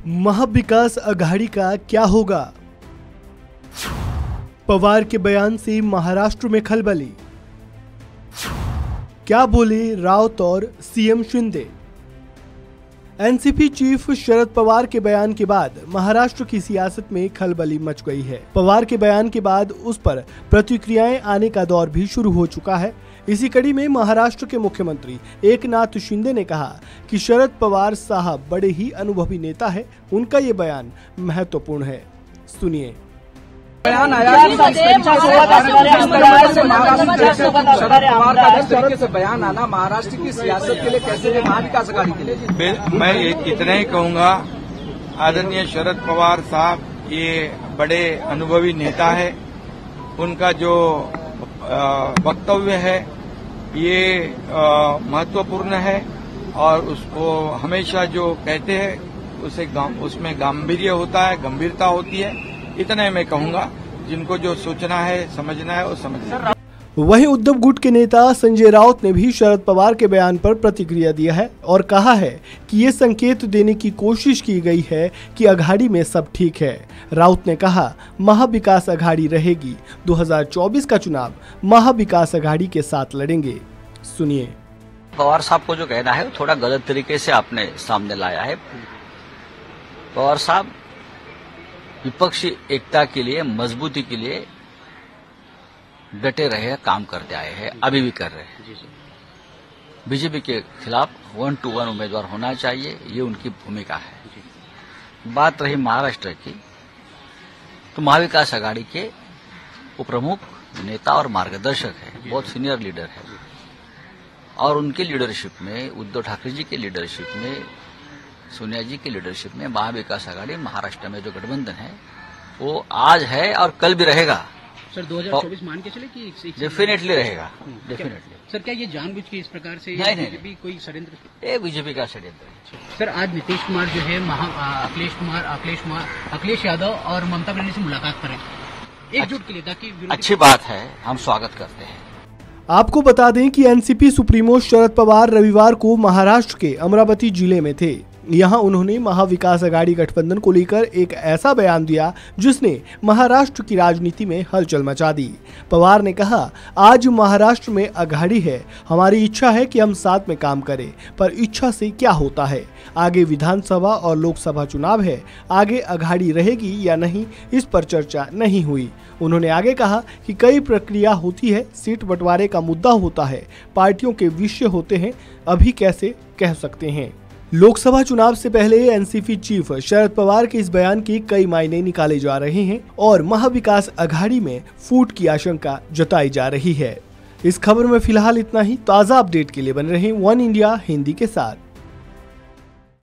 महाविकास अघाड़ी का क्या होगा? पवार के बयान से महाराष्ट्र में खलबली। क्या बोले राउत और CM Shinde? NCP chief Sharad Pawar के बयान के बाद महाराष्ट्र की सियासत में खलबली मच गई है। पवार के बयान के बाद उस पर प्रतिक्रियाएं आने का दौर भी शुरू हो चुका है। इसी कड़ी में महाराष्ट्र के मुख्यमंत्री एकनाथ शिंदे ने कहा कि शरद पवार साहब बड़े ही अनुभवी नेता है, उनका ये बयान महत्वपूर्ण है। सुनिए। बयान आया शरद पवार का जिस तरीके से बयान आना महाराष्ट्र की सियासत के लिए कैसे है, महाविकास अघाड़ी के लिए? मैं इतना ही कहूंगा, आदरणीय शरद पवार साहब ये बड़े अनुभवी नेता है। उनका जो वक्तव्य है ये महत्वपूर्ण है और उसको हमेशा जो कहते हैं उसमें गांभीर्य होता है, गंभीरता होती है। इतना ही मैं कहूंगा, जिनको जो सोचना है, समझना है, वो समझ लें। वहीं उद्धव गुट के नेता संजय राउत ने भी शरद पवार के बयान पर प्रतिक्रिया दिया है और कहा है कि ये संकेत देने की कोशिश की गई है कि अघाड़ी में सब ठीक है। राउत ने कहा, महाविकास अघाड़ी रहेगी, 2024 का चुनाव महाविकास अघाड़ी के साथ लड़ेंगे। सुनिए। पवार साहब को जो कहना है थोड़ा गलत तरीके से आपने सामने लाया है। पवार साहब विपक्षी एकता के लिए, मजबूती के लिए डटे रहे, काम करते आए हैं, अभी भी कर रहे हैं। बीजेपी के खिलाफ 1-to-1 उम्मीदवार होना चाहिए, ये उनकी भूमिका है। बात रही महाराष्ट्र की, तो महाविकास अघाड़ी के उपप्रमुख नेता और मार्गदर्शक है, बहुत सीनियर लीडर है और उनकी लीडरशिप में, उद्धव ठाकरे जी की लीडरशिप में, सोनिया जी की लीडरशिप में महाविकास अघाड़ी महाराष्ट्र में जो गठबंधन है वो आज है और कल भी रहेगा। सर 2024 मान के चले कि डेफिनेटली रहेगा, डेफिनेटली। सर क्या ये जानबूझ के इस प्रकार से नहीं, कोई षड्यंत्र? ये बीजेपी का षड्यंत्र है। सर आज नीतीश कुमार जो है अखिलेश यादव और ममता बनर्जी से मुलाकात करें एकजुट के लिए, ताकि अच्छी बात है, हम स्वागत करते हैं। आपको बता दें कि एनसीपी सुप्रीमो शरद पवार रविवार को महाराष्ट्र के अमरावती जिले में थे। यहां उन्होंने महाविकास अघाड़ी गठबंधन को लेकर एक ऐसा बयान दिया जिसने महाराष्ट्र की राजनीति में हलचल मचा दी। पवार ने कहा, आज महाराष्ट्र में अघाड़ी है, हमारी इच्छा है कि हम साथ में काम करें, पर इच्छा से क्या होता है? आगे विधानसभा और लोकसभा चुनाव है, आगे अघाड़ी रहेगी या नहीं, इस पर चर्चा नहीं हुई। उन्होंने आगे कहा कि कई प्रक्रिया होती है, सीट बंटवारे का मुद्दा होता है, पार्टियों के विषय होते हैं, अभी कैसे कह सकते हैं। लोकसभा चुनाव से पहले एनसीपी चीफ शरद पवार के इस बयान के कई मायने निकाले जा रहे हैं और महाविकास अघाड़ी में फूट की आशंका जताई जा रही है। इस खबर में फिलहाल इतना ही। ताज़ा अपडेट के लिए बने रहें वन इंडिया हिंदी के साथ।